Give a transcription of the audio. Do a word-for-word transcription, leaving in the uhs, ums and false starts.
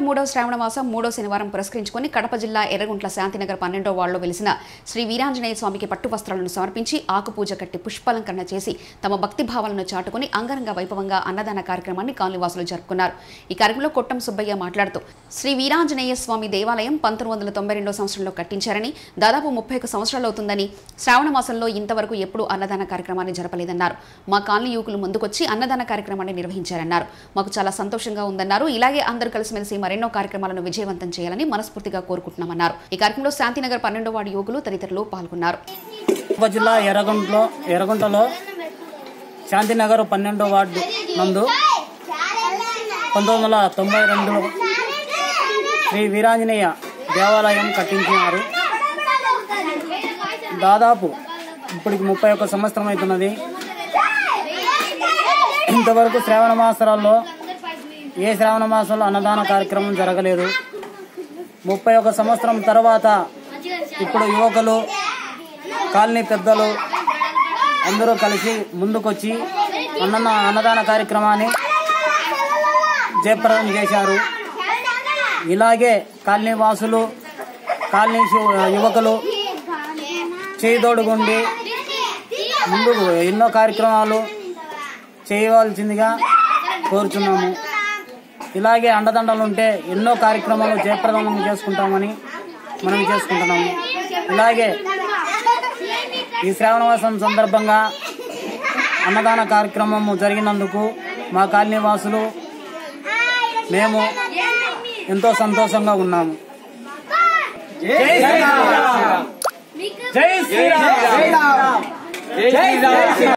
మూడవ శ్రావణ మాసం మూడో శనివారం పురస్కరించుకుని కడప జిల్లా ఎర్రగుంట్ల శాంతినగర్ పన్నెండో వార్డులో వెలిసిన శ్రీ వీరాంజనేయ స్వామికి పట్టు వస్త్రాలను సమర్పించి ఆకుపూజ కట్టి పుష్పాలంకరణ చేసి తమ భక్తి భావాలను చాటుకుని అంగరంగ వైభవంగా అన్నదాన కార్యక్రమాన్ని కాలనీవాసులు జరుపుకున్నారు. ఈ కార్యక్రమంలో కొట్టం సుబ్బయ్య మాట్లాడుతూ శ్రీ వీరాంజనేయ స్వామి దేవాలయం పంతొమ్మిది వందల తొంభై రెండో సంవత్సరంలో కట్టించారని, దాదాపు ముప్పై ఒక సంవత్సరాలు అవుతుందని, శ్రావణ మాసంలో ఇంతవరకు ఎప్పుడూ అన్నదాన కార్యక్రమాన్ని జరపలేదన్నారు. మా కాలనీ యువకులు ముందుకొచ్చి అన్నదాన కార్యక్రమాన్ని నిర్వహించారన్నారు. మాకు చాలా సంతోషంగా ఉందన్నారు. ఇలాగే అందరూ కలిసిమెలిసి మరెన్నో కార్యక్రమాలను విజయవంతం చేయాలని మనస్ఫూర్తిగా కోరుకుంటున్నామన్నారు. ఈ కార్యక్రమంలో శాంతినగర్ పన్నెండో వార్డు యువకులు తదితరులు పాల్గొన్నారు. జిల్లా ఎర్రగుంటలో ఎర్రగుంటలో శాంతినగర్ పన్నెండో వార్డు నందు పంతొమ్మిది వందల తొంభై రెండులో శ్రీ వీరాంజనేయ దేవాలయం కట్టించినారు. దాదాపు ఇప్పటికి ముప్పై ఒక్క సంవత్సరం అవుతున్నది. ఇంతవరకు శ్రావణ మాసాల్లో ఏ శ్రావణ మాసంలో అన్నదాన కార్యక్రమం జరగలేదు. ముప్పై ఒక సంవత్సరం తర్వాత ఇప్పుడు యువకులు, కాలనీ పెద్దలు అందరూ కలిసి ముందుకొచ్చి అన్న అన్నదాన కార్యక్రమాన్ని జయప్రదం చేశారు. ఇలాగే కాలనీ వాసులు, కాలనీ యువకులు చేదోడుగుండి ముందుకు ఎన్నో కార్యక్రమాలు చేయవలసిందిగా కోరుచున్నాము. ఇలాగే అండదండలు ఉంటే ఎన్నో కార్యక్రమాలు జయప్రదం చేసుకుంటామని మనం చేసుకుంటున్నాము. ఇలాగే ఈ శ్రావణమాసం సందర్భంగా అన్నదాన కార్యక్రమం జరిగినందుకు మా కాలనీ వాసులు మేము ఎంతో సంతోషంగా ఉన్నాము. జై శ్రీరామ్. జై శ్రీరామ్.